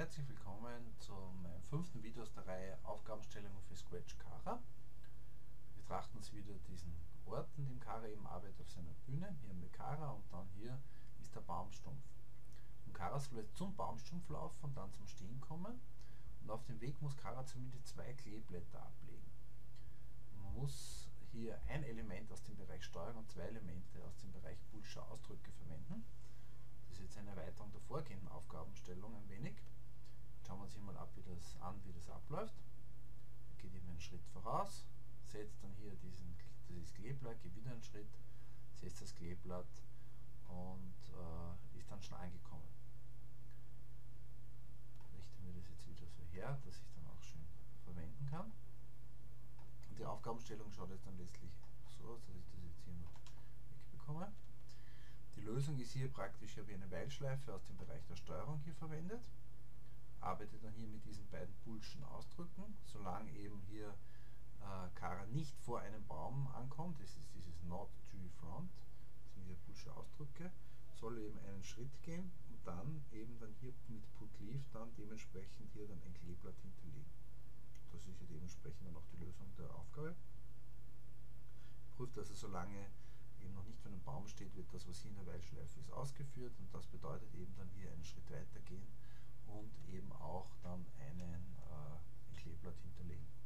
herzlich willkommen zu meinem 5. Video aus der Reihe Aufgabenstellungen für Scratch Kara. Wir betrachten uns wieder diesen Ort, in dem Kara eben arbeitet, auf seiner Bühne. Hier haben wir Kara und dann hier ist der Baumstumpf. Und Kara soll jetzt zum Baumstumpf laufen und dann zum Stehen kommen. Und auf dem Weg muss Kara zumindest 2 Kleeblätter ablegen. Und man muss hier ein Element aus dem Bereich Steuerung und 2 Elemente aus dem Bereich Boolsche Ausdrücke verwenden. Das ist jetzt eine Erweiterung der vorgehenden Aufgabenstellung ein wenig. Schauen wir uns hier mal ab, wie das abläuft. Geht eben einen Schritt voraus, setzt dann hier dieses Kleeblatt, geht wieder einen Schritt, setzt das Kleeblatt und ist dann schon angekommen. Richten wir das jetzt wieder so her, dass ich dann auch schön verwenden kann. Und die Aufgabenstellung schaut jetzt dann letztlich so aus, dass ich das jetzt hier noch wegbekomme. Die Lösung ist hier praktisch, ich habe hier eine Weilschleife aus dem Bereich der Steuerung hier verwendet, arbeite dann hier mit diesen beiden Boolschen Ausdrücken, solange eben hier Kara nicht vor einem Baum ankommt, das ist dieses Not Tree Front, das sind hier Boolsche Ausdrücke, soll eben einen Schritt gehen und dann hier mit Put Leaf dann dementsprechend hier dann ein Kleeblatt hinterlegen. Das ist hier dementsprechend dann auch die Lösung der Aufgabe. Prüft also, solange eben noch nicht für einen Baum steht, wird das, was hier in der Weilschleife ist, ausgeführt, und das bedeutet eben dann hier einen Schritt weiter gehen und eben auch dann ein Kleeblatt hinterlegen.